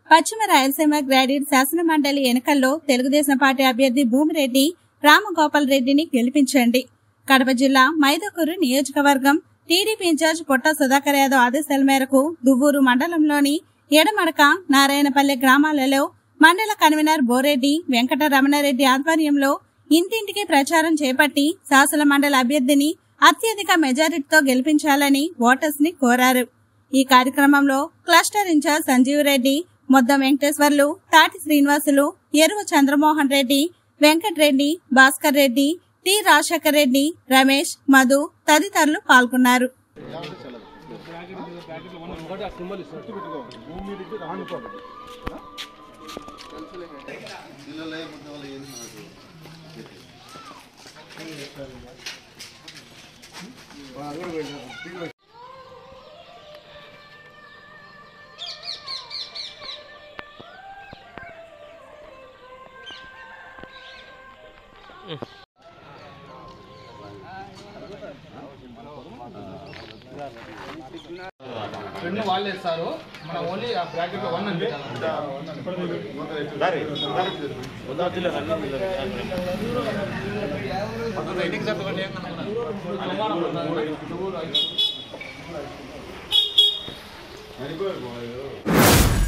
పశ్చిమ రాయలసీమ గ్రాడ్యుయేట్ శాసన మండలి ఎన్నికల్లో తెలుగుదేశం పార్టీ అభ్యర్థి భూమిరెడ్డి రామగోపాల్ రెడ్డిని గెలిపించండి. కడప జిల్లా మైదుకూరు నియోజకవర్గం టీడీపీ ఇన్ఛార్జ్ పొట్ట సుధాకర్ యాదవ్ ఆదేశాల మేరకు దువ్వూరు మండలంలోని ఎడమడక నారాయణపల్లె గ్రామాలలో మండల కన్వీనర్ బోరెడ్డి వెంకట రమణారెడ్డి ఆధ్వర్యంలో ఇంటింటికి ప్రచారం చేపట్టి శాసన మండలి అభ్యర్థిని అత్యధిక మెజారిటీతో గెలిపించాలని ఓటర్స్ ని కోరారు. ఈ కార్యక్రమంలో cluster incharge Sanjeev Reddy, Moddam Venkateswarlu, Tati Srinivasulu, Eruvu Chandramohan Reddy, Venkatareddy, Bhaskar Reddy, T Rajasekhar Reddy, Ramesh, Madhu తదితరులు పాల్గొన్నారు. రెండు వాళ్ళు ఇస్తారు, మన ఓన్లీ ఆ బ్రాకెట్ లో 1 అంటే అనుకో